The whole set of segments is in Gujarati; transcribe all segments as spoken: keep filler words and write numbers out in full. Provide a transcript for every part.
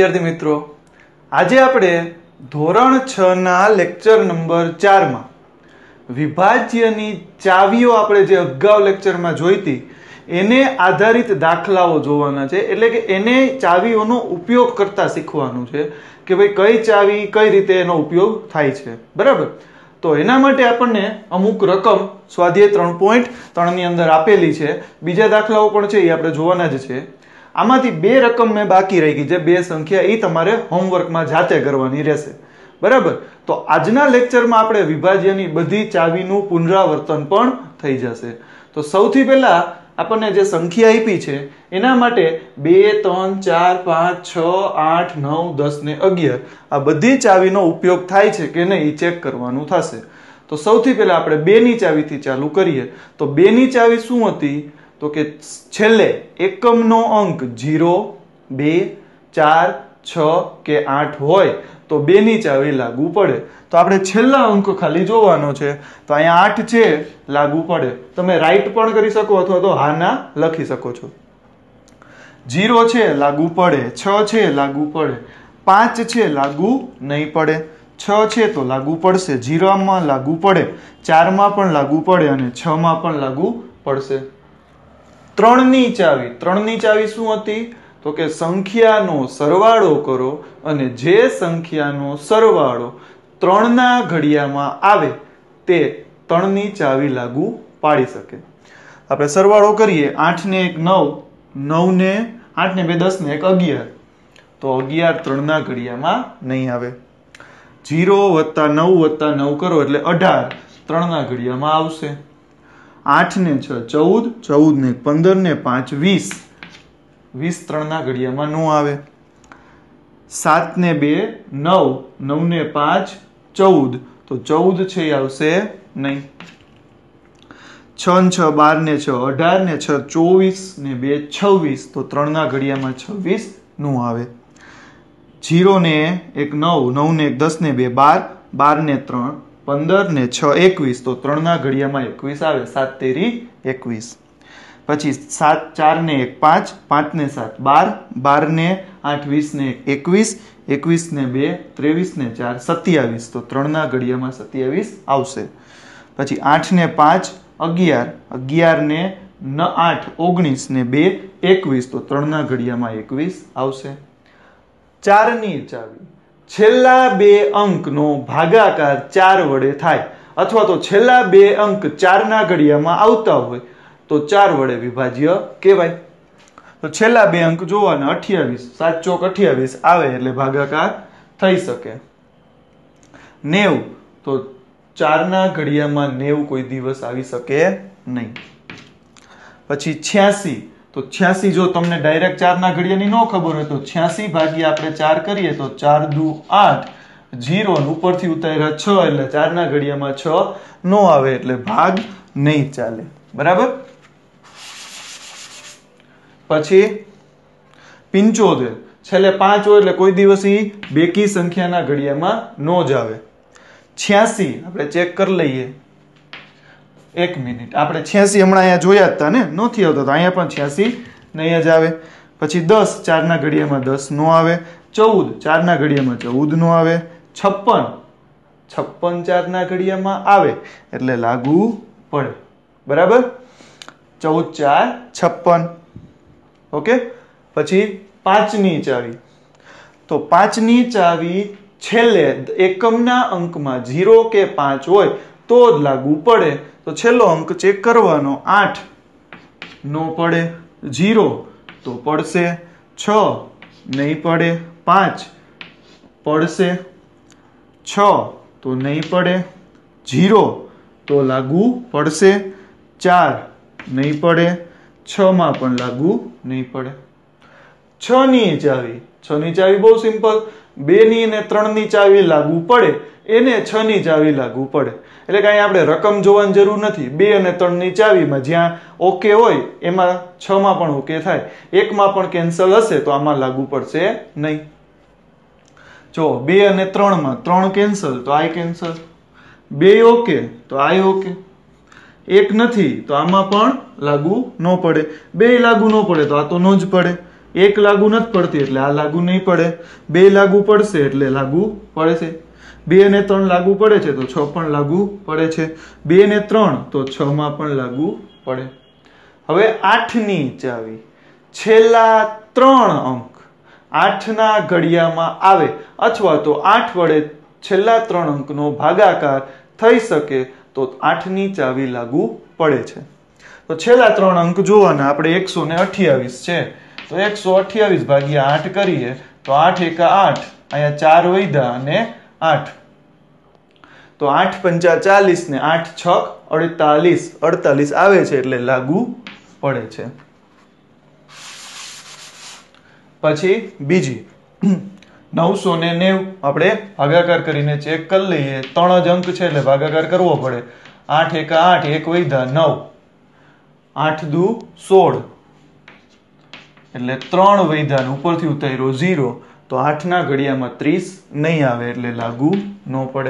विद्यार्थी मित्रों, आज आपणे धोरण छ ना लेक्चर नंबर चार में विभाज्यनी चावीओ आपणे जे अगाऊ लेक्चर में जोई थी एने आधारित दाखलाओ जोवाना छे। एटले के एने चावीओनो उपयोग करता शीखवानुं छे के भाई कई चावी कई रीते एनो उपयोग थाय छे। बराबर, तो एना माटे आपणने अमुक रकम स्वाध्याय त्रण पॉइंट त्रण नी अंदर आपेली छे। बीजा दाखलाओ पण छे ए आपणे जोवाना ज छे। आमांथी बे रकम में बाकी रही गई, जे बे संख्या ए तमारे होमवर्क में जाते करवानी रहेशे। बराबर, तो आजना लेक्चर में आपणे विभाज्यनी बधी चावीनुं पुनरावर्तन पण थई जशे। तो सौथी पहेला आपणे जे संख्या आपी छे एना माटे बे त्रण चार पांच छ आठ नौ दस ने अगियार आ बधी चावीनो उपयोग थाय छे के नहीं चेक करवानुं थशे। तो सौथी पहेला आपणे बे नी चावीथी चालू करीए। तो बे नी चावी शुं हती तो के छेल्ले एकम नो अंक जीरो बे चार छ के आठ होय तो बे नी चावी लागू पड़े। तो आपणे छेल्ला अंक खाली जोवानो छे। तो अहींया आठ छे लागू पड़े। तमे राइट पण करी शको अथवा तो हा ना लखी शको छो। जीरो छे लागू पड़े, छ छे लागू पड़े, पांच छे लागू नहीं पड़े, छ छे तो लागू पड़शे, जीरो मां लागू पड़े, चार मां पण लागू पड़े अने छ मां पण लागू पड़शे। त्रणनी चावी त्रणनी चावी शुं हती तो के संख्यानो सरवाळो करो अने जे संख्यानो सरवाळो त्रणना घडियामां आवे ते त्रणनी चावी लागू पाडी शके। आपणे सरवाळो करीए, आठ ने एक नौ, नौ ने आठ ने बे दस ने एक अगियार, तो अगियार त्रणना घडियामां नहीं आवे। जीरो वत्ता नौ वत्ता नौ करो एटले अठार त्रणना घडियामां आवशे। आठ ने छ चौद, चौद ने पंदर ने पांच वीस, वीस त्रणना घडियामां नो आवे। सात ने बे नौ, नौ ने पांच चौद, तो चौद छे आवशे नहीं। छ ने छ बार ने छ अठार ने छ चौवीस ने बे छवीस, तो त्रणना घडियामां छवीस नो आवे। जीरो ने एक नौ, नौ ने एक दस ने बे बार, बार ने त्रण पंदर ने छ एकवीस, तो त्रणना घडियामां एकवीस आवे। सात तेरी एकवीस। पछी सात चार ने एक पांच, पांच ने सात बार, बार ने आठ वीस ने एक एकवीस, एकवीस ने बे त्रेवीस ने चार सत्यावीस, तो त्रणना घडियामां सत्यावीस आवशे। पछी आठ ने पांच अगियार, अगियार ने न आठ ओगनीस ने बे एकवीस, तो त्रणना घडियामां एकवीस आवशे। चार नी चावी छेल्ला बे अंक नो भागाकार चार वडे थाय अथवा तो छेल्ला बे अंक चार ना घडियामां आवता होय तो चार वडे विभाज्य कहेवाय। तो छेल्ला बे अंक जोवाना अठावीस, सात चौक अठावीस आवे एटले भागाकार थई शके। नेव, तो चार ना घडियामां नेव कोई दिवस आवी शके नहीं। पछी छियासी, तो छियासी जो तमने डायरेक्ट चार ना घडियानी नो खबर हो तो छियासी भाग्या आपणे चार करीए तो चार दू आठ, जीरो उपरथी उतार्या छ એટલે चार ना घडियामां छ नो आवे એટલે भाग नहीं चाले। बराबर। પછી पंचोतेर छेल्ले पांच હોય એટલે કોઈ દિવસ ઈ બેકી સંખ્યાના ઘડિયામાં નો જ આવે। छियासी આપણે ચેક કરી લઈએ। एक मिनिट, आपणे छियासी हमणां अहींया जोया हता ने, नथी आवतो तो अहींया पण छियासी नहीं ज आवे। पछी दस चार ना घडियामां दस नो आवे, चौदह चार ना घडियामां चौदह नो आवे, छप्पन छप्पन चार ना घडियामां आवे एटले लागू पड़े। बराबर, चौदह चार छप्पन। ओके। पछी पांच नी चावी, तो पांच नी चावी छेल्ले एकमना अंकमां जीरो के पांच होय तो ज लागू पड़े। तो छेल्लो अंक चेक करवानो, आठ नो पड़े, जीरो तो पड़शे, छ नहीं पड़े, पांच पड़शे, छ तो नहीं पड़े, जीरो तो लागू पड़शे, चार नहीं पड़े, छ मां पण लागू नहीं पड़े। छ नी चावी, छ नी चावी बहुत सिंपल, बे नी ने त्रण नी चावी लागू पड़े एने छ नी चावी लागू पड़े। એટલે કે અહીં આપણે રકમ જોવાની જરૂર નથી। બે અને ત્રણ ની ચાવીમાં જ્યાં ઓકે હોય એમાં છ માં પણ ઓકે થાય, એક માં પણ કેન્સલ હશે તો આમાં લાગુ પડશે નહીં। જો બે અને ત્રણ માં ત્રણ કેન્સલ તો આઈ કેન્સલ, બે ઓકે તો આઈ ઓકે, એક નથી તો આમાં પણ લાગુ ન પડે, બે લાગુ ન પડે તો આ તો નો જ પડે। એક લાગુ નથી પડતી એટલે આ લાગુ નહીં પડે, બે લાગુ પડશે એટલે લાગુ પડે છે, બે ને ત્રણ લાગુ પડે છે તો છ પણ લાગુ પડે છે, બે ને ત્રણ તો છ માં પણ લાગુ પડે. હવે આઠ ની ચાવી છેલ્લા ત્રણ અંક આઠ ના ઘડિયામાં આવે અથવા તો આઠ વડે છેલ્લા ત્રણ અંકનો ભાગાકાર થઈ શકે તો આઠ ની ચાવી લાગુ પડે છે. તો છેલ્લા ત્રણ અંક જોવાના આપણે એકસો ને અઠ્યાવીસ છે તો એકસો અઠ્યાવીસ ભાગ્યા આઠ કરીએ તો આઠ એકા આઠ, અહીંયા ચાર વૈધા અને આઠ, તો આઠ પંચા ચાલીસ ને આઠ છક અડતાલીસ, અડતાલીસ આવે છે એટલે લાગુ પડે છે. પછી બીજી નવસો ને નેવું આપણે ભાગાકાર કરીને ચેક કરી લઈએ, ત્રણ જ અંક છે એટલે ભાગાકાર કરવો પડે. આઠ એકા આઠ, એક વૈધા નવ, આઠ દુ સોળ એટલે ત્રણ વૈધા ઉપરથી ઉતાર્યો ઝીરો તો આઠ ના ઘડિયામાં ત્રીસ નહીં આવે એટલે લાગુ ન પડે.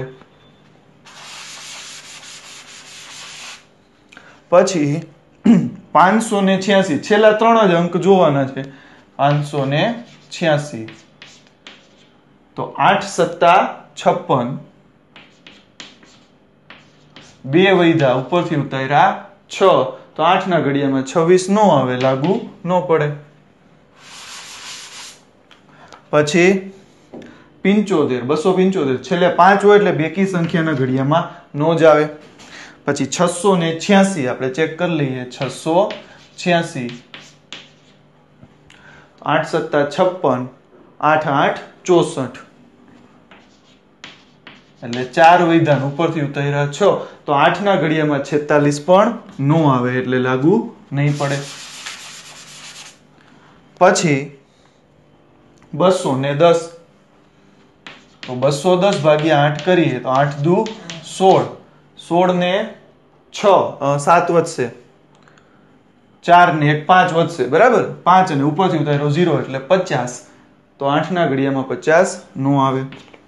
પછી પાંચસો ને છ્યાસી છેલ્લા ત્રણ જ અંક જોવાના છે. પાંચસો ને છ્યાસી તો આઠ સત્તા છપ્પન, બે વૈધા ઉપરથી ઉતાર્યા છ તો આઠ ના ઘડિયામાં છવ્વીસ નો આવે, લાગુ ન પડે. પછી પિંચોતેર, બસો પિંચોતેર છેલ્લે પાંચ હોય એટલે બેકી સંખ્યાના ઘડિયામાં નો જ આવે. પછી છસો ને છ્યાસી આપણે ચેક કરી લઈએ, છસો છ્યાસી આઠ સત્તા છપ્પન, આઠ આઠ ચોસઠ એટલે ચાર વૈધાન ઉપરથી ઉતાર્યા છ તો આઠ ના ઘડિયામાં છેતાલીસ પણ નો આવે એટલે લાગુ નહીં પડે. પછી બસો ને દસ તો બસો દસ ભાગ્યા આઠ કરીએ તો આઠ દુ સોળ, સોળ ને છ સાત વધશે, ચાર ને એક પાંચ વધશે, બરાબર, પાંચ અને ઉપરથી ઉતાર્યો ઝીરો એટલે પચાસ તો આઠ ના ઘડિયામાં પચાસ નો આવે.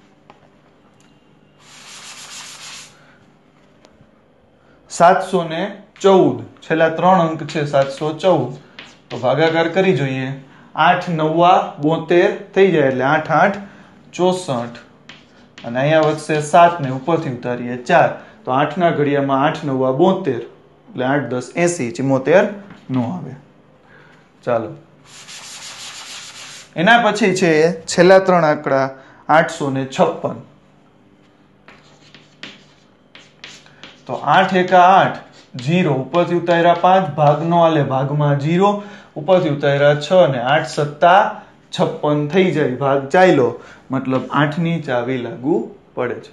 સાતસો ને ચૌદ છેલ્લા ત્રણ અંક છે સાતસો ચૌદ તો ભાગાકાર કરી જોઈએ, આઠ નવ્વા બોતેર થઈ જાય એટલે આઠ આઠ ચોસઠ અને અહીંયા વધશે સાત ને ઉપરથી ઉતારીએ ચાર તો આઠ ના ઘડિયામાં આઠ નવ્વા બોતેર એટલે આઠ દસ એસી, ચિમોતેર નો આવે. ચાલો એના પછી છે છેલ્લા ત્રણ આંકડા આઠસો ને છપ્પન તો આઠ એકા આઠ, જીરો ઉપરથી ઉતાર્યા પાંચ, ભાગ નો આલે ભાગમાં જીરો ઉપરથી ઉતાર્યા છ અને આઠ સત્તા છપ્પન થઈ જાય, ભાગ ચાલ્યો મતલબ આઠ ની ચાવી લાગુ પડે છે.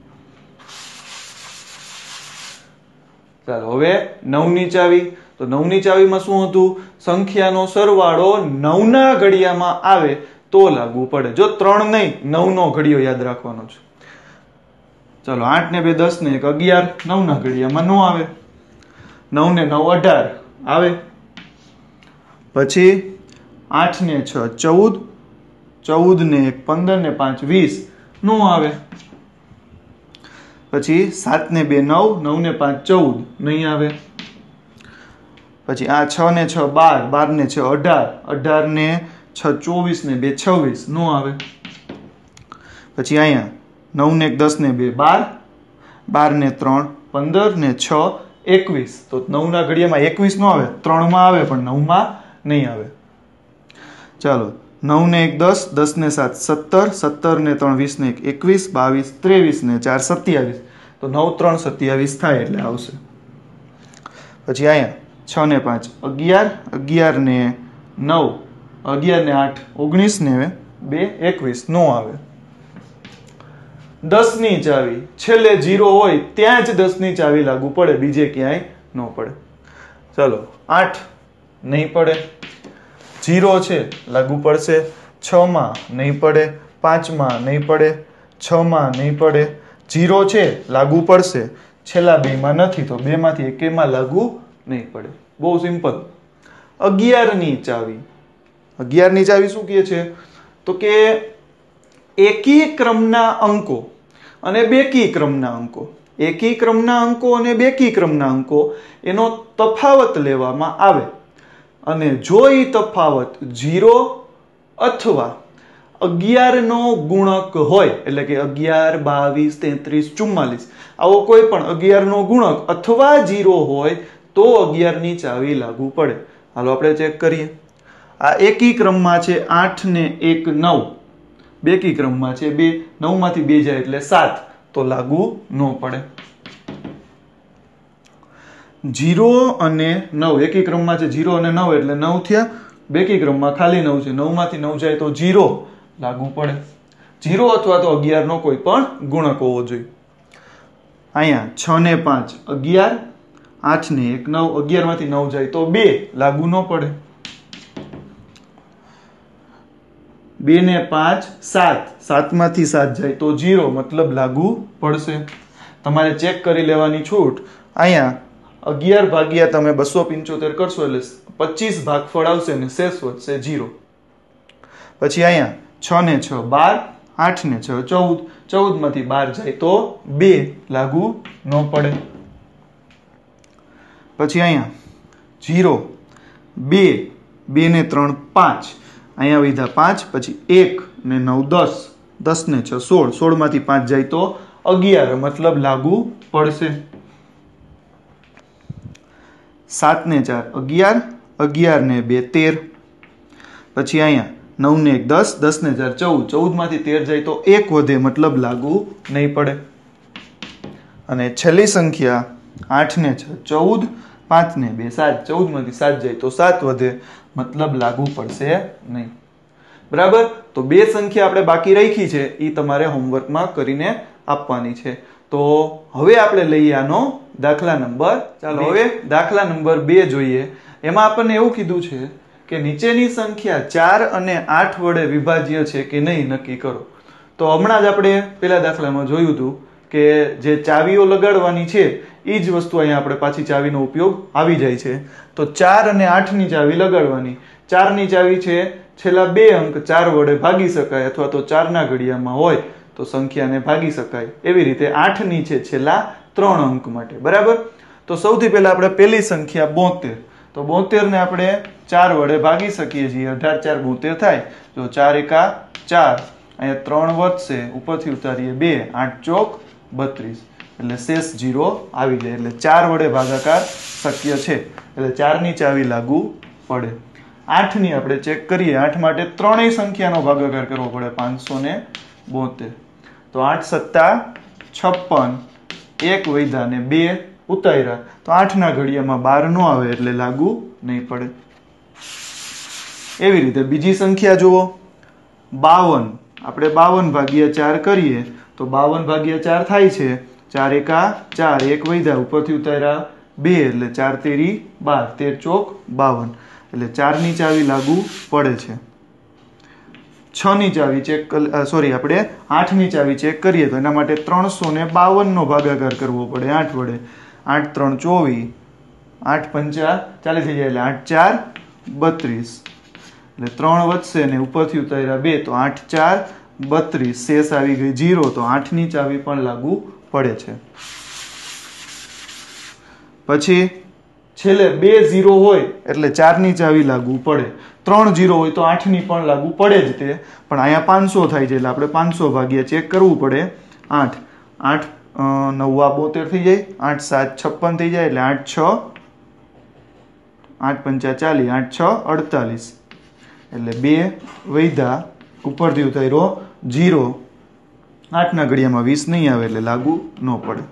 ચાલો હવે નવ ની ચાવી તો નવ ની ચાવીમાં શું હતું, સંખ્યાનો સરવાળો નવ ના ઘડિયામાં આવે તો લાગુ પડે. જો ત્રણ નહીં નવ નો ઘડિયો યાદ રાખવાનો છે. ચાલો આઠ ને બે દસ ને એક અગિયાર, નવ ના ઘડિયામાં નો આવે, નવ ને નવ અઢાર આવે. પછી આઠ ને છ ચૌદ, ચૌદ ને એક પંદર ને પાંચ વીસ નો આવે. પછી સાત ને બે નવ, નવ ને પાંચ ચૌદ નહીં આવે. પછી આ છ ને છ બાર, બાર ને છ અઢાર, અઢાર ને છ ચોવીસ ને બે છવ્વીસ નો આવે. પછી અહીંયા નવ ને એક દસ ને બે બાર, બાર ને ત્રણ પંદર ને છ એકવીસ તો નવ ના ઘડિયામાં એકવીસ નો આવે, ત્રણ માં આવે પણ નવ માં નહીં આવે. ચાલો નવ ને એક દસ, દસ ને સાત સત્તર, સત્તર ને ત્રણ વીસ ને એક એકવીસ, બાવીસ ત્રેવીસ ને ચાર સત્યાવીસ તો નવ ત્રણ સત્યાવીસ થાય એટલે આવશે. પછી અહીંયા છ ને પાંચ અગિયાર, અગિયાર ને નવ અગિયાર ને આઠ ઓગણીસ ને બે એકવીસ નો આવે. દસ ની ચાવી છેલ્લે જીરો હોય ત્યાં જ દસ ની ચાવી લાગુ પડે, બીજે ક્યાંય ન પડે. ચલો આઠ નહીં પડે, જીરો છે લાગુ પડશે, છ માં નહીં પડે, પાંચ માં નહીં પડે, છ માં નહીં પડે, જીરો છે લાગુ પડશે, છેલ્લા બે માં નથી તો બે માંથી એકેયમાં લાગુ નહીં પડે. બહુ સિમ્પલ. અગિયાર ની ચાવી, અગિયાર ની ચાવી શું કહે છે તો કે એકી ક્રમના અંકો અને બેકી ક્રમના અંકો, એકી ક્રમના અંકો અને બેકી ક્રમના અંકો એનો તફાવત લેવામાં આવે અને જો ઈ તફાવત જીરો અથવા અગિયાર નો ગુણક હોય, એટલે કે અગિયાર, બાવીસ, તેત્રીસ, ચુમ્માલીસ આવો કોઈ પણ અગિયાર નો ગુણક અથવા જીરો હોય તો અગિયાર ની ચાવી લાગુ પડે. હાલો આપણે ચેક કરીએ. આ એકી ક્રમમાં છે આઠ ને એક નવ, બેકી ક્રમમાં છે બે, નવ માંથી બે જાય એટલે સાત, તો લાગુ ન પડે. જીરો અને નવ એકી ક્રમમાં છે, જીરો અને નવ એટલે નવ થયા, બેકી ક્રમમાં ખાલી નવ છે, નવ માંથી નવ જાય તો જીરો, લાગુ પડે. જીરો અથવા તો અગિયાર નો કોઈ પણ ગુણક હોવો જોઈએ. અહીંયા છ ને પાંચ અગિયાર, આઠ ને એક નવ, અગિયાર માંથી નવ જાય તો બે, લાગુ ન પડે. બે ને પાંચ સાત, સાત માંથી સાત જાય તો જીરો, મતલબ લાગુ પડશે. તમારે ચેક કરી લેવાની છૂટ. અહીંયા અગિયાર ભાગ્યા તમે બસો પંચોતેર કરશો એટલે પચીસ ભાગફળ આવશે ને શેષ વધશે જીરો. પછી અહીંયા છ ને છ બાર, આઠ ને છ ચૌદ, ચૌદ માંથી બાર જાય તો બે, લાગુ ન પડે. પછી અહીંયા જીરો, બે, બે ને ત્રણ પાંચ, અહીંયા વિધા પાંચ, પછી એક ને નવ દસ, દસ ને છ સોળ, સોળ માંથી પાંચ જાય તો અગિયાર, મતલબ લાગુ પડશે. સાત ને ચાર અગિયાર, અગિયાર ને બે તેર, પછી અહીંયા નવ ને એક દસ, દસ ને ચાર ચૌદ, ચૌદ માંથી તેર જાય તો એક વધે, મતલબ લાગુ નહીં પડે. અને છેલ્લી સંખ્યા આઠ ને છ ચૌદ, પાંચ ને બે સાત, ચૌદ માંથી સાત જાય તો સાત વધે, મતલબ લાગુ પડશે નહીં. બરાબર. તો બે સંખ્યા આપણે બાકી રાખી છે એ તમારે હોમવર્કમાં કરીને આપવાની છે. તો હવે આપણે લઈએ આનો દાખલા નંબર. ચાલો હવે દાખલા નંબર બે જોઈએ. એમાં આપણને એવું કીધું છે કે નીચેની સંખ્યા ચાર અને આઠ વડે વિભાજ્ય છે કે નહીં નક્કી કરો. તો હમણાં જ આપણે પેલા દાખલામાં જોયું હતું કે જે ચાવીઓ લગાડવાની છે એ જ વસ્તુ અહીંયા આપણે પાછી ચાવીનો ઉપયોગ આવી જાય છે. તો ચાર અને આઠ ની ચાવી લગાડવાની. ચાર ની ચાવી છે છેલ્લા બે અંક ચાર વડે ભાગી શકાય, અથવા તો ચાર ના ઘડિયામાં હોય તો સંખ્યાને ભાગી શકાય. એવી રીતે આઠ ની છે છેલ્લા ત્રણ અંક માટે. બરાબર. તો સૌથી પહેલા આપણે પેલી સંખ્યા બોતેર, તો બોતેર ને આપણે ચાર વડે ભાગી શકીએ છીએ. અઢાર ચાર બોતેર થાય. જો ચાર એકા ચાર, અહીંયા ત્રણ વધશે, ઉપરથી ઉતારીએ બે, આઠ ચોક બત્રીસ, એટલે શેષ જીરો આવી જાય. એટલે ચાર વડે ભાગાકાર શક્ય છે, એટલે ચાર ની ચાવી લાગુ પડે. આઠ ની આપણે ચેક કરીએ. આઠ માટે ત્રણેય સંખ્યાનો ભાગાકાર કરવો પડે, પાંચસો ને બોતેર. તો આઠ સત્તા છપ્પન, એક વૈધા ને બે ઉતાર્યા, તો આઠ ના ઘડિયામાં બાર નો આવે એટલે લાગુ નહીં પડે. એવી રીતે બીજી સંખ્યા જુઓ, બાવન. આપણે બાવન ભાગ્યા ચાર કરીએ તો બાવન ભાગ્યા ચાર થાય છે, ચાર એકા ચાર, એક વૈધા, ઉપરથી ઉતાર્યા બે, એટલે ચાર તેરી બાર, તેર ચોક બાવન, એટલે ચાર ની ચાવી લાગુ પડે છે. છ ની ચાવી ચેક, સોરી આપણે આઠ ની ચાવી ચેક કરીએ તો એના માટે ત્રણસો ને બાવન નો ભાગાકાર કરવો પડે આઠ વડે. આઠ ત્રણ ચોવીસ, આઠ પંચા ચાલીસ થઈ જાય, એટલે આઠ ચાર બત્રીસ, એટલે ત્રણ વધશે ને ઉપરથી ઉતાર્યા બે, તો આઠ ચાર બત્રીસ, શેષ આવી ગઈ જીરો, તો આઠ ની ચાવી પણ લાગુ પડે છે. પછી છેલ્લે બે ઝીરો હોય એટલે ચાર ની ચાવી લાગુ પડે. ત્રણ ઝીરો હોય તો આઠ ની પણ લાગુ પડે જ તે, પણ અહીંયા પાંચસો થાય છે એટલે આપણે પાંચસો ભાગ્યા ચેક કરવું પડે. આઠ આઠ નવ્વા બોતેર થઈ જાય, આઠ સાત છપ્પન થઈ જાય, એટલે આઠ છ, આઠ પંચા ચાલીસ, આઠ છ અડતાલીસ, એટલે બે વૈધા, ઉપરથી ઉતાર્યો જીરો, આઠ ના ઘડિયામાં વીસ નહીં આવે એટલે લાગુ ન પડે.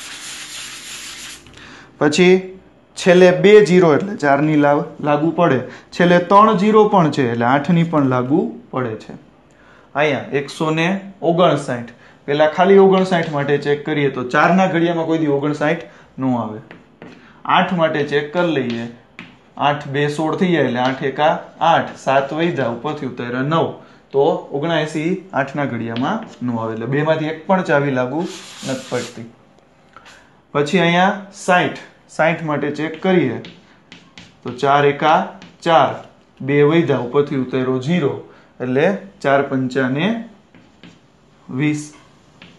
પછી છેલ્લે બે જીરો એટલે ચાર ની લાગુ પડે. છેલ્લે ત્રણ જીરો પણ છે એટલે આઠ ની પણ લાગુ પડે છે. અહીંયા એકસો ને ઓગણસાઠ, પેલા ખાલી ઓગણસાઠ માટે ચેક કરીએ તો ચાર ના ઘડિયામાં કોઈ દી ઓગણસાઠ ન આવે. આઠ માટે ચેક કરી લઈએ. આઠ બે સોળ થઈ જાય એટલે આઠ એકા આઠ, સાત વૈધા, ઉપરથી ઉતાર્યા નવ, તો ઓગણએસી આઠ ના ઘડિયામાં ન આવે, એટલે બે માંથી એક પણ ચાવી લાગુ નથી પડતી. પછી અહીંયા સાઠ, સાઠ માટે ચેક કરીએ તો ચાર એકા ચાર, બે વૈધા, ઉપરથી ઉતાર્યો જીરો, એટલે ચાર પંચા ને વીસ,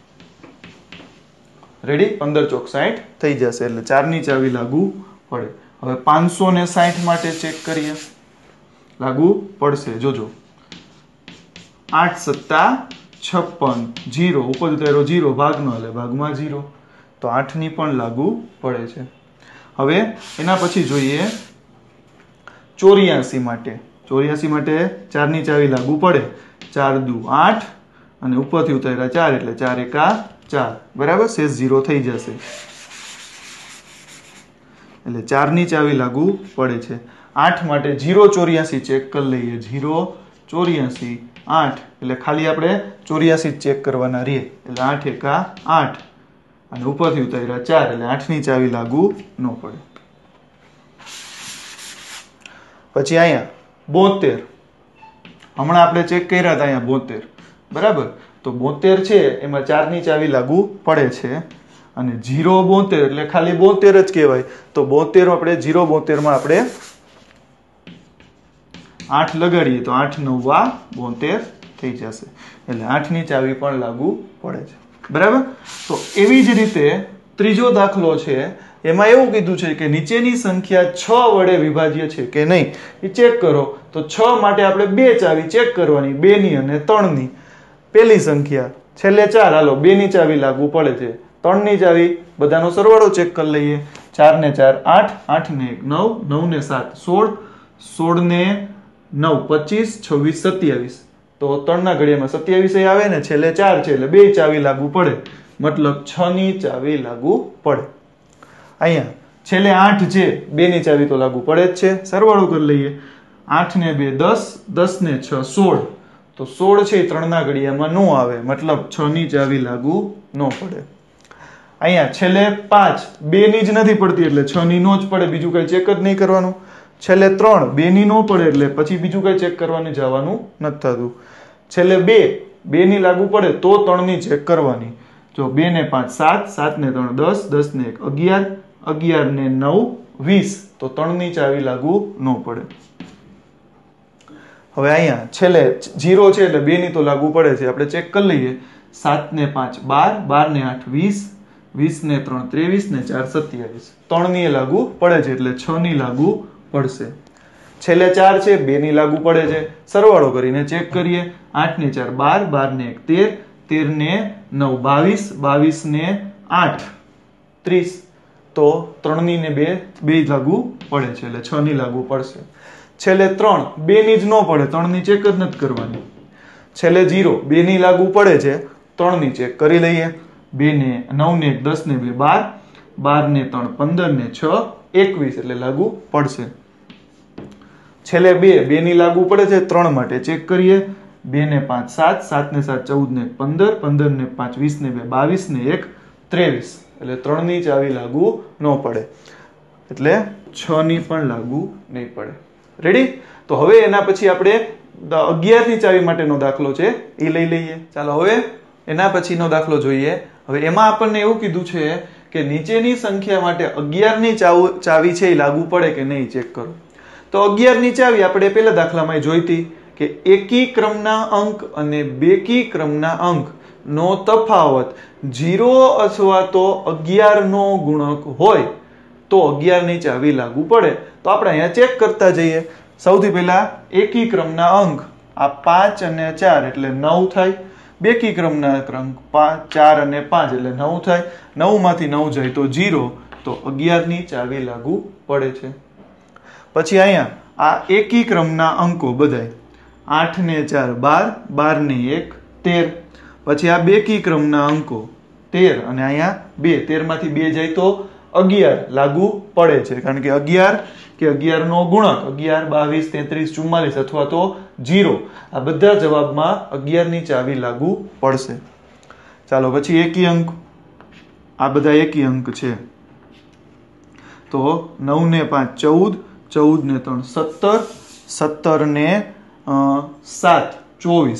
રેડી, પંદર ચોક સાઠ થઈ જશે, એટલે ચાર ની ચાવી લાગુ પડે. હવે પાંચસો ને સાઠ માટે ચેક કરીએ, લાગુ પડશે. જોજો, આઠ સત્તા છપ્પન, જીરો ઉપર ઉતાર્યો જીરો, ભાગનો એટલે ભાગમાં જીરો, તો આઠ ની પણ લાગુ પડે છે. હવે એના પછી જોઈએ ચોર્યાસી માટે. ચોર્યાસી માટે ચાર ની ચાવી લાગુ પડે, ચાર દુ આઠ અને ઉપરથી ઉતાર્યા ચાર એટલે ચાર એકા ચાર, બરાબર, શેષ જીરો થઈ જશે એટલે ચાર ની ચાવી લાગુ પડે છે. આઠ માટે જીરો ચોર્યાસી ચેક કરી લઈએ, જીરો ચોર્યાસી આઠ એટલે ખાલી આપણે ચોર્યાસી ચેક કરવાના રહીએ એટલે આઠ એકા આઠ અને ઉપરથી ઉતાર્યા ચાર એટલે આઠ ની ચાવી લાગુ ન પડે. પછી અહીંયા બોતેર, હમણાં આપણે ચેક કર્યા હતા અહીંયા બોતેર, બરાબર, તો બોતેર છે એમાં ચાર ની ચાવી લાગુ પડે છે અને જીરો બોતેર એટલે ખાલી બોતેર જ કહેવાય, તો બોતેર આપણે જીરો બોતેર માં આપણે આઠ લગાડીએ તો આઠ નવા બોતેર થઈ જશે એટલે આઠ ની ચાવી પણ લાગુ પડે છે, બરાબર. તો એવી જ રીતે ત્રીજો દાખલો છે, એમાં એવું કીધું છે કે નીચેની સંખ્યા છ વડે વિભાજ્ય છે કે નહીં એ ચેક કરો. તો છ માટે આપણે બે ચાવી ચેક કરવાની, બે ની અને ત્રણ ની. પેલી સંખ્યા છેલ્લે ચાર, હાલો બે ની ચાવી લાગુ પડે છે, ત્રણ ની ચાવી બધાનો સરવાળો ચેક કરી લઈએ, ચાર ને ચાર આઠ, આઠ ને એક નવ, નવ ને સાત સોળ, સોળ ને નવ પચીસ, છવ્વીસ સત્યાવીસ, તો ત્રણ ના ઘડિયામાં સત્યાવીસ આવે ને, છેલ્લે ચાર છે એટલે બે ચાવી લાગુ પડે, મતલબ છ ની ચાવી લાગુ પડે. અહીંયા છેલ્લે આઠ છે, બે ની ચાવી તો લાગુ પડે જ છે, સરવાળો કરી લઈએ, આઠ ને બે દસ, દસ ને છ સોળ, તો સોળ છે ત્રણ ના ઘડિયામાં નો આવે, મતલબ છ ની ચાવી લાગુ ન પડે. અહીંયા છેલ્લે પાંચ, બે ની જ નથી પડતી એટલે છ ની નો જ પડે, બીજું કઈ ચેક જ નહીં કરવાનું. છેલ્લે ત્રણ, બે ની નો પડે એટલે પછી બીજું કઈ ચેક કરવાનું જવાનું નથી થતું. છેલ્લે બે, બે ની લાગુ પડે તો ત્રણ ની ચેક કરવાની. જો બે ને પાંચ સાત, સાત ને ત્રણ દસ, દસ ને એક અગિયાર, અગિયાર ને નવ વીસ, તો ત્રણ ની ચાવી લાગુ ન પડે. હવે અહીંયા છેલ્લે જીરો છે એટલે બે ની તો લાગુ પડે છે, આપણે ચેક કરી લઈએ, સાત ને પાંચ બાર, બાર ને આઠ વીસ, વીસ ને ત્રણ ત્રેવીસ ને ચાર સત્યાવીસ, ત્રણ ની લાગુ પડે છે એટલે છ ની લાગુ પડશે. છેલ્લે ચાર છે, બે ની લાગુ પડે છે, સરવાળો કરીને ચેક કરીએ, આઠ ને ચાર બાર, બાર ને એક તેર, તેર ને નવ બાવીસ, બાવીસ ને આઠ ત્રીસ, તો ત્રણ ની ને બે બે લાગુ પડે છે એટલે છ ની લાગુ પડશે. છેલ્લે ત્રણ, બે ની જ ન પડે, ત્રણ ની ચેક જ નથી કરવાની. છેલ્લે જીરો, બે ની લાગુ પડે છે, ત્રણ ની ચેક કરી લઈએ, બે ને નવ ને એક દસ ને બે બાર, બાર ને ત્રણ પંદર ને છ એકવીસ એટલે લાગુ પડશે. છેલ્લે બે, બે ની લાગુ પડે છે, ત્રણ માટે ચેક કરીએ, બે ને પાંચ સાત, સાત ને સાત ચૌદ ને પંદર, પંદર ને પાંચ વીસ ને બે બાવીસ ને એક ત્રેવીસ એટલે ત્રણ ની ચાવી લાગુ ન પડે એટલે છ ની પણ લાગુ નહીં પડે. રેડી? તો હવે એના પછી આપણે અગિયાર ની ચાવી માટેનો દાખલો છે એ લઈ લઈએ. ચાલો હવે એના પછીનો દાખલો જોઈએ. હવે એમાં આપણને એવું કીધું છે કે નીચેની સંખ્યા માટે અગિયાર ની ચાવી છે એ લાગુ પડે કે નહીં ચેક કરો. તો અગિયાર ની ચાવી આપણે પેલા દાખલામાં જોઈતી કે એકી ક્રમના અંક અને બેકી ક્રમના અંક નો તફાવત જીરો અથવા તો અગિયાર નો ગુણક હોય તો અગિયાર ની ચાવી લાગુ પડે. તો આપણે અહીંયા ચેક કરતા જઈએ. સૌથી પહેલા એકી ક્રમના અંક આ પાંચ અને ચાર એટલે નવ થાય, બેકી ક્રમના ક્રમ ચાર અને પાંચ એટલે નવ થાય, નવ માંથી નવ જાય તો જીરો, તો અગિયાર ની ચાવી લાગુ પડે છે. પછી અહીંયા આ એકી ક્રમના અંકો બધાય આઠ ને ચાર બાર, બાર ને એક તેર, પછી આ બેકી ક્રમના અંકો તેર અને અહીંયા બે, તેર માંથી બે જાય તો અગિયાર લાગુ પડે છે, કારણ કે અગિયાર કે અગિયાર નો ગુણક અગિયાર, બાવીસ, તેત્રીસ, ચુમ્માલીસ અથવા તો જીરો, આ બધા જવાબમાં અગિયાર ની ચાવી લાગુ પડશે. ચાલો પછી એકી અંક, આ બધા એકી અંક છે તો નવ ને પાંચ ચૌદ, ચૌદ ને ત્રણ સત્તર, સત્તર ને સાત ચોવીસ.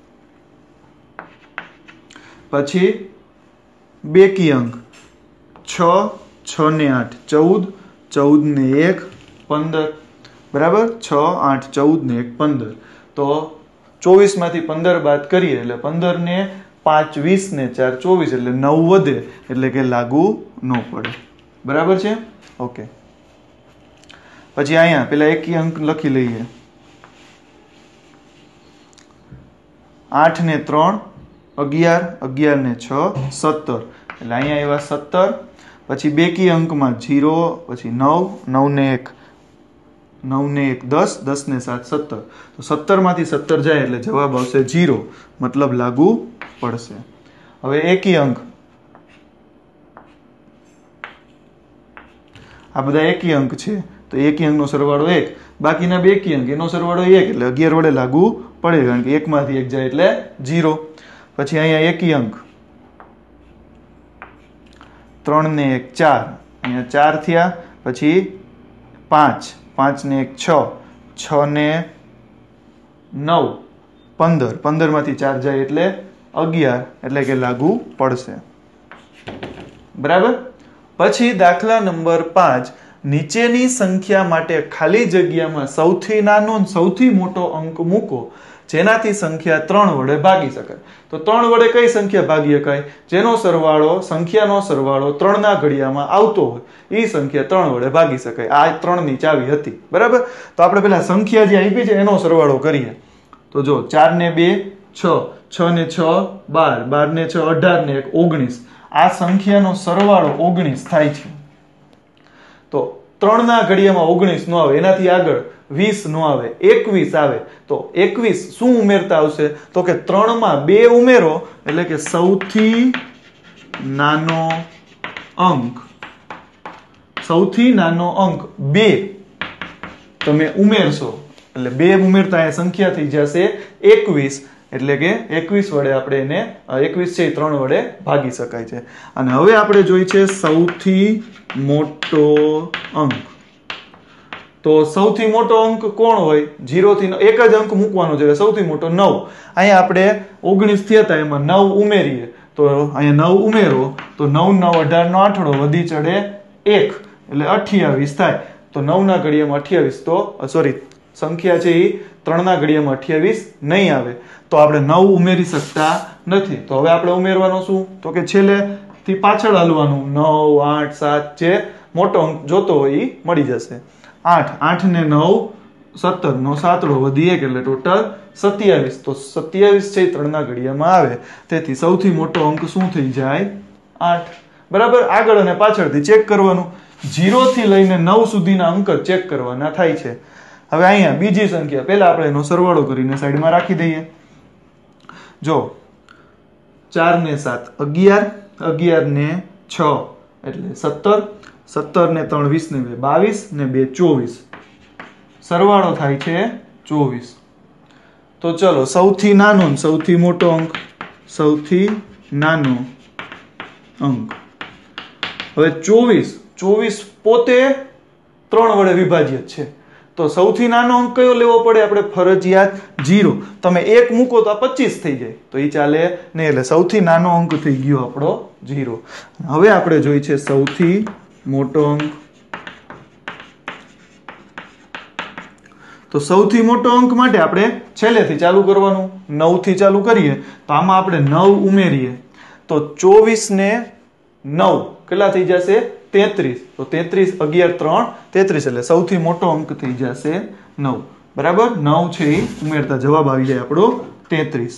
પછી બેકી અંક છ, છ ને આઠ ચૌદ, ચૌદ ને એક પંદર, બરાબર, છ આઠ ચૌદ ને એક પંદર, તો ચોવીસ માંથી પંદર બાદ કરીએ એટલે પંદર ને પાંચ વીસ ને ચાર ચોવીસ એટલે નવ વધે એટલે કે લાગુ ન પડે. બરાબર છે? ઓકે. પછી અહીંયા પેલા એકી અંક લખી લઈએ, આઠ ને ત્રણ અગિયાર, અગિયાર ને છ સત્તર, એટલે અહીંયા આવ્યા સત્તર. પછી બેકી અંકમાં જીરો, પછી નવ, નવ ને એક નવ ને એક દસ, દસ ને સાત સત્તર, તો સત્તર માંથી સત્તર જાય એટલે જવાબ આવશે જીરો, મતલબ લાગુ પડશે. હવે એકી અંક, આ બધા એકી અંક છે તો એકી અંકનો સરવાળો એક, બાકીના બેકી અંક એનો સરવાળો એક, એટલે અગિયાર વડે લાગુ પડે કારણ કે એક માંથી એક જાય એટલે જીરો. પછી અહીંયા એકી અંક ત્રણ ને એક ચાર, અહીંયા ચાર થયા, પછી પાંચ, પાંચ ને એક છ, છ ને નવ પંદર, પંદર માંથી ચાર જાય એટલે અગિયાર, એટલે કે લાગુ પડશે. બરાબર. પછી દાખલા નંબર પાંચ, નીચેની સંખ્યા માટે ખાલી જગ્યામાં સૌથી નાનો સૌથી મોટો અંક મૂકો જેનાથી સંખ્યા ત્રણ વડે ભાગી શકાય. તો ત્રણ વડે કઈ સંખ્યા ભાગી શકાય? જેનો સરવાળો સંખ્યાનો સરવાળો ત્રણ ના ઘડિયામાં આવતો હોય એ સંખ્યા ત્રણ વડે ભાગી શકાય. આ ત્રણ ની ચાવી હતી. બરાબર. તો આપણે પેલા સંખ્યા જે આપી છે એનો સરવાળો કરીએ. તો જો ચાર ને બે છ, છ ને છ બાર, બાર ને છ અઢાર ને એક ઓગણીસ, આ સંખ્યાનો સરવાળો ઓગણીસ થાય છે. તો ત્રણ ના ઘડિયામાં ઓગણીસ નો આવે, એનાથી આગળ વીસ નો આવે, એકવીસ આવે. તો એકવીસ શું ઉમેરતા આવશે? તો કે ત્રણ માં બે ઉમેરો એટલે કે સૌથી નાનો અંક, સૌથી નાનો અંક બે તમે ઉમેરશો એટલે બે ઉમેરતા એ સંખ્યા થઈ જશે એકવીસ, એટલે કે એકવીસ વડે આપણે એને એકવીસ છે ત્રણ વડે ભાગી શકાય છે. અને હવે આપણે જોઈ છે સૌથી મોટો અંક. તો સૌથી મોટો અંક કોણ હોય? જીરો થી એક જ અંક મૂકવાનો છે, સૌથી મોટો નવ. અહીંયા આપણે ઓગણીસ થયા હતા એમાં નવ ઉમેરીએ તો અહીંયા નવ ઉમેરો તો નવ નવ અઢાર નો આઠડો વધી ચડે એક એટલે અઠ્યાવીસ થાય. તો નવ ના ઘડિયામાં અઠ્યાવીસ, તો સોરી સંખ્યા છે એ ત્રણ ના ઘડિયામાં અઠ્યાવીસ નહીં આવે, તો આપણે નવ ઉમેરી શકતા નથી. તો હવે આપણે ઉમેરવાનો શું? તો કે છેલ્લે થી પાછળ હાલવાનું, નવ આઠ સાત જે મોટો અંક જોતો હોય એ મળી જશે. આઠ, આઠ ને નવ સત્તર નો સાતડો વધી એક એટલે ટોટલ સત્યાવીસ. તો સત્યાવીસ છે ત્રણ ના ઘડિયામાં આવે, તેથી સૌથી મોટો અંક શું થઈ જાય? આઠ. બરાબર. આગળ અને પાછળથી ચેક કરવાનું, જીરો થી લઈને નવ સુધીના અંક ચેક કરવાના થાય છે. હવે અહીંયા બીજી સંખ્યા, પહેલા આપણે એનો સરવાળો કરીને સાઈડમાં રાખી દઈએ. જો ચાર ને સાત અગિયાર, અગિયાર ને છ એટલે સત્તર, સત્તર ને ત્રણ વીસ ને બે બાવીસ ને બે ચોવીસ, સરવાળો થાય છે ચોવીસ. તો ચલો સૌથી નાનો સૌથી મોટો અંક, સૌથી નાનો અંક. હવે ચોવીસ, ચોવીસ પોતે ત્રણ વડે વિભાજ્ય છે, તો સૌથી નાનો અંક કયો લેવો પડે? આપણે ફરજિયાત જીરો. તમે એક મૂકો તો આ પચીસ થઈ જાય, તો એ ચાલે નહીં, એટલે સૌથી નાનો અંક થઈ ગયો આપણો જીરો. હવે આપણે જોઈ છે સૌથી મોટો અંક. તો સૌથી મોટો અંક માટે આપણે છેલ્લેથી ચાલુ કરવાનું, નવ થી ચાલુ કરીએ તો આમાં આપણે નવ ઉમેરીએ તો ચોવીસ ને નવ કેટલા થઈ જશે? તેત્રીસ. તો તેત્રીસ, અગિયાર ત્રણ તેત્રીસ, એટલે સૌથી મોટો અંક થઈ જશે નવ. બરાબર. નવ છે એ ઉમેરતા જવાબ આવી જાય આપણો તેત્રીસ.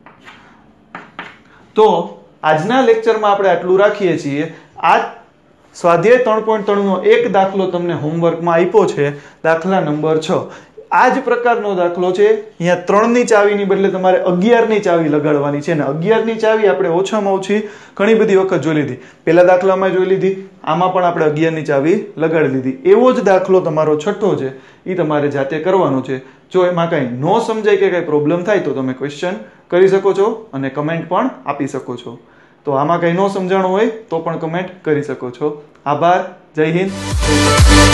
તો આજના લેક્ચરમાં આપણે આટલું રાખીએ છીએ. આ સ્વાધ્યાય ત્રણ પોઈન્ટ ત્રણ નો એક દાખલો તમને હોમવર્કમાં આપ્યો છે, દાખલા નંબર છ. આ જ પ્રકારનો દાખલો છે. અહીંયા ત્રણ ની ચાવીની બદલે તમારે અગિયાર ની ચાવી લગાડવાની છે, ને અગિયાર ની ચાવી આપણે ઓછામાં ઓછી ઘણી બધી વખત જોઈ લીધી. પેલા દાખલામાં જોઈ લીધી, આમાં પણ આપણે અગિયાર ની ચાવી લગાડી લીધી. એવો જ દાખલો તમારો છઠ્ઠો છે, એ તમારે જાતે કરવાનો છે. જો એમાં કઈ ન સમજાય કે કઈ પ્રોબ્લેમ થાય તો તમે ક્વેશ્ચન કરી શકો છો અને કમેન્ટ પણ આપી શકો છો. તો આમાં કઈ ન સમજાણું હોય તો પણ કમેન્ટ કરી શકો છો. આભાર. જય હિન્દ.